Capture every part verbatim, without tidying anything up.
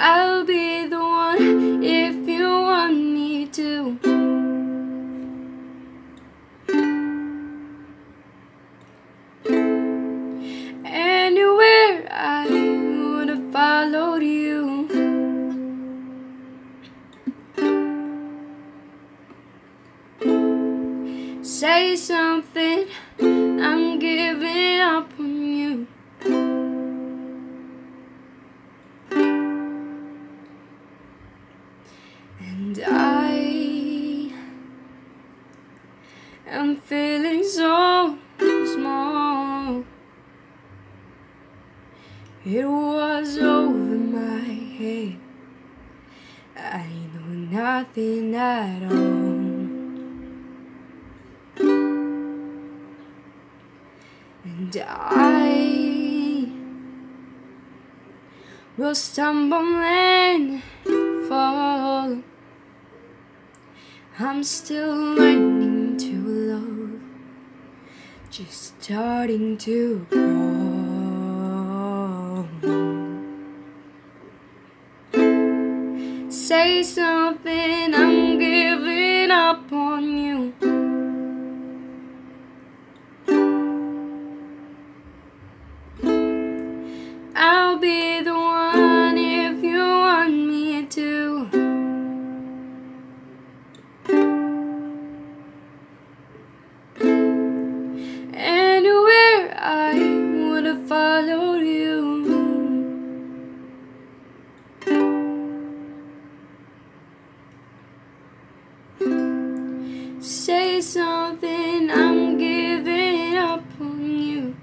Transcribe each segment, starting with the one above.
I'll be the one if you want me to. Anywhere I would have followed you. Say something, I'm giving up on you. And I am feeling so small. It was over my head. I know nothing at all. And I will stumble and fall. I'm still learning to love, just starting to crawl. Say something, I'm giving up on you. I'll be the one if you want me to. Anywhere I would have followed you. Say something, I'm giving up on you.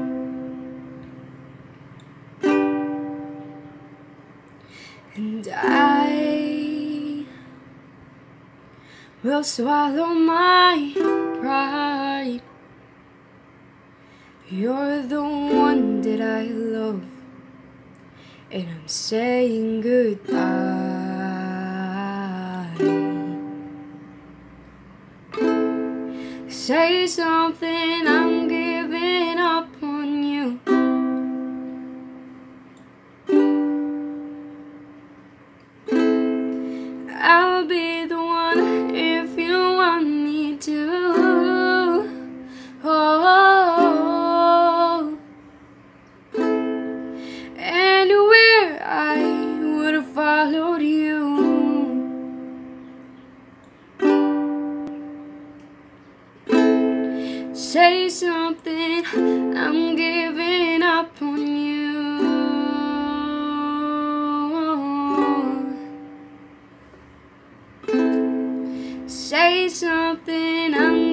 And I will swallow my pride. You're the one that I love, and I'm saying goodbye. Say something, I'm giving up on you. I'll be the one if you want me to. Oh, anywhere I would have followed you. Say something, I'm giving up on you. Say something, I'm